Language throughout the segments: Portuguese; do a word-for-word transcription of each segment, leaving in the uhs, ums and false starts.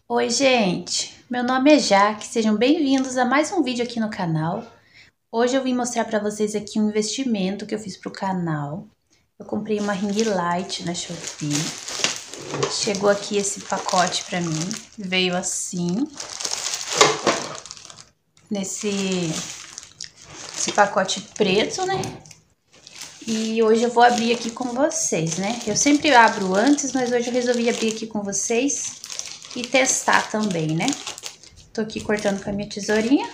Oi, gente! Meu nome é Jaque, sejam bem-vindos a mais um vídeo aqui no canal. Hoje eu vim mostrar para vocês aqui um investimento que eu fiz pro canal. Eu comprei uma ring light na Shopee. Chegou aqui esse pacote para mim, veio assim, nesse esse pacote preto, né? E hoje eu vou abrir aqui com vocês, né? Eu sempre abro antes, mas hoje eu resolvi abrir aqui com vocês e testar também, né? Tô aqui cortando com a minha tesourinha.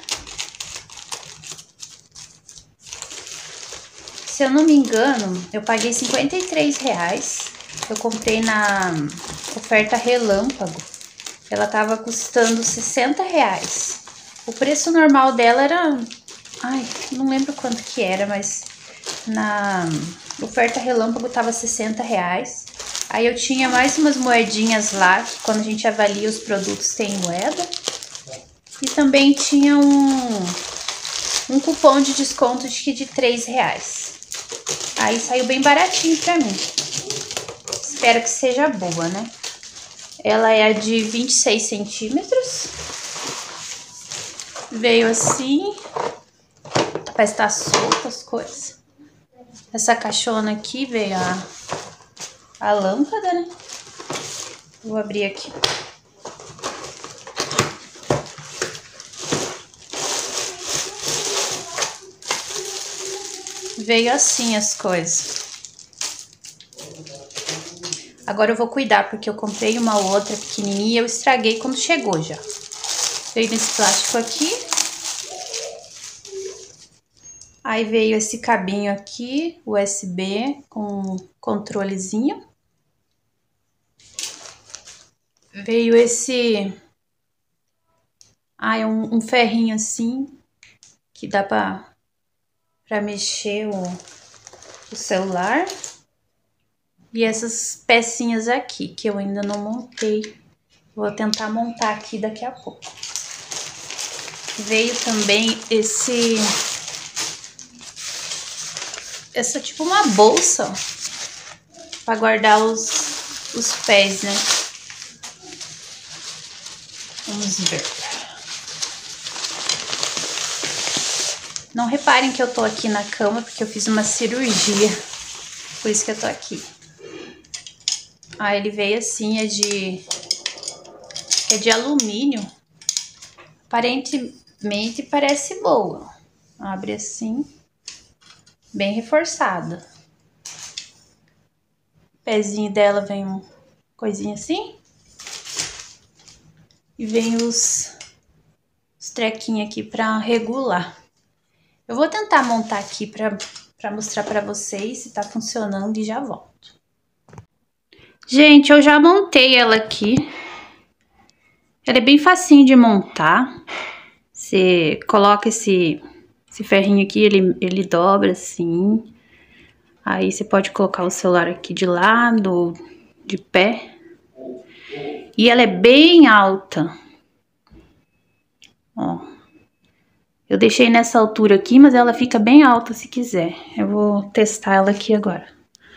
Se eu não me engano, eu paguei cinquenta e três reais. Eu comprei na oferta relâmpago. Ela tava custando sessenta reais. O preço normal dela era... Ai, não lembro quanto que era, mas na oferta relâmpago tava sessenta reais. Aí eu tinha mais umas moedinhas lá, que quando a gente avalia os produtos tem moeda. E também tinha um, um cupom de desconto de, de três reais. Aí saiu bem baratinho pra mim. Espero que seja boa, né? Ela é de vinte e seis centímetros. Veio assim. Parece que tá solta as coisas. Essa caixona aqui veio a, a lâmpada, né? Vou abrir aqui. Veio assim as coisas. Agora eu vou cuidar, porque eu comprei uma outra pequenininha e eu estraguei quando chegou já. Veio nesse plástico aqui. Aí veio esse cabinho aqui, U S B, com controlezinho. Veio esse... Ah, é um, um ferrinho assim, que dá pra, pra mexer o, o celular. E essas pecinhas aqui, que eu ainda não montei. Vou tentar montar aqui daqui a pouco. Veio também esse... Essa tipo uma bolsa, ó, pra guardar os, os pés, né? Vamos ver. Não reparem que eu tô aqui na cama, porque eu fiz uma cirurgia. Por isso que eu tô aqui. Ah, ele veio assim, é de... É de alumínio. Aparentemente parece boa. Abre assim. Bem reforçada. O pezinho dela vem um coisinha assim. E vem os, os trequinhos aqui pra regular. Eu vou tentar montar aqui pra, pra mostrar pra vocês se tá funcionando e já volto. Gente, eu já montei ela aqui. Ela é bem facinho de montar. Você coloca esse, esse ferrinho aqui, ele, ele dobra assim. Aí você pode colocar o celular aqui de lado ou de pé. E ela é bem alta. Ó. Eu deixei nessa altura aqui, mas ela fica bem alta se quiser. Eu vou testar ela aqui agora.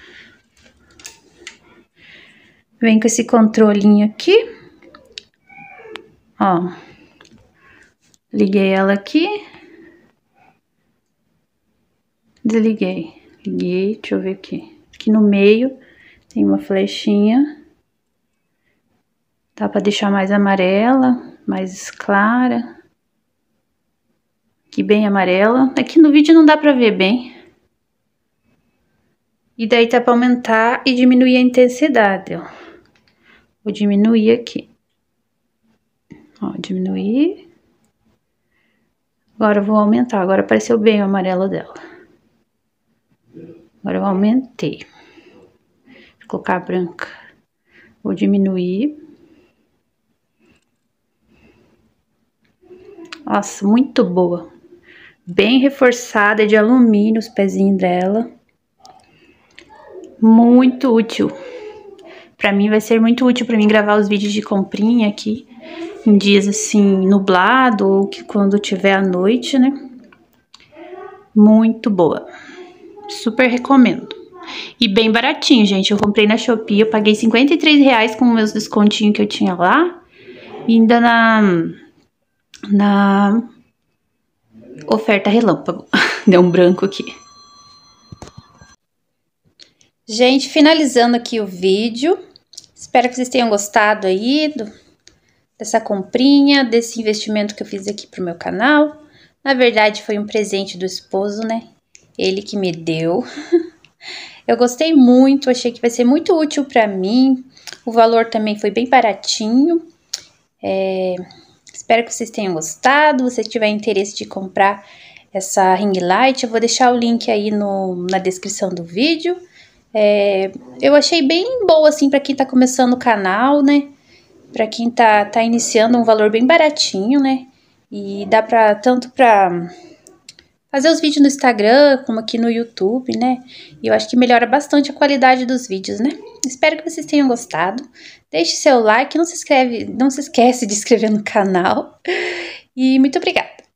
Vem com esse controlinho aqui. Ó. Liguei ela aqui. Desliguei. Liguei, deixa eu ver aqui. Aqui no meio tem uma flechinha. Dá pra deixar mais amarela, mais clara. Aqui bem amarela. Aqui no vídeo não dá pra ver bem. E daí tá pra aumentar e diminuir a intensidade, ó. Vou diminuir aqui. Ó, diminuir. Agora eu vou aumentar. Agora apareceu bem o amarelo dela. Agora eu aumentei. Vou colocar a branca. Vou diminuir. Nossa, muito boa. Bem reforçada, de alumínio os pezinhos dela. Muito útil. Pra mim vai ser muito útil pra mim gravar os vídeos de comprinha aqui. Em dias assim, nublado ou que quando tiver à noite, né? Muito boa. Super recomendo. E bem baratinho, gente. Eu comprei na Shopee, eu paguei cinquenta e três reais com meus descontinhos que eu tinha lá. ainda na, na oferta relâmpago. Deu um branco aqui. Gente, finalizando aqui o vídeo. Espero que vocês tenham gostado aí do, dessa comprinha, desse investimento que eu fiz aqui pro meu canal. Na verdade, foi um presente do esposo, né? Ele que me deu. Eu gostei muito, achei que vai ser muito útil pra mim. O valor também foi bem baratinho. É, espero que vocês tenham gostado. Se você tiver interesse de comprar essa ring light, eu vou deixar o link aí no, na descrição do vídeo. É, eu achei bem boa, assim, pra quem tá começando o canal, né? Pra quem tá, tá iniciando, um valor bem baratinho, né? E dá pra, tanto pra fazer os vídeos no Instagram, como aqui no YouTube, né? E eu acho que melhora bastante a qualidade dos vídeos, né? Espero que vocês tenham gostado. Deixe seu like, não se inscreve, não se esquece de inscrever no canal. E muito obrigada!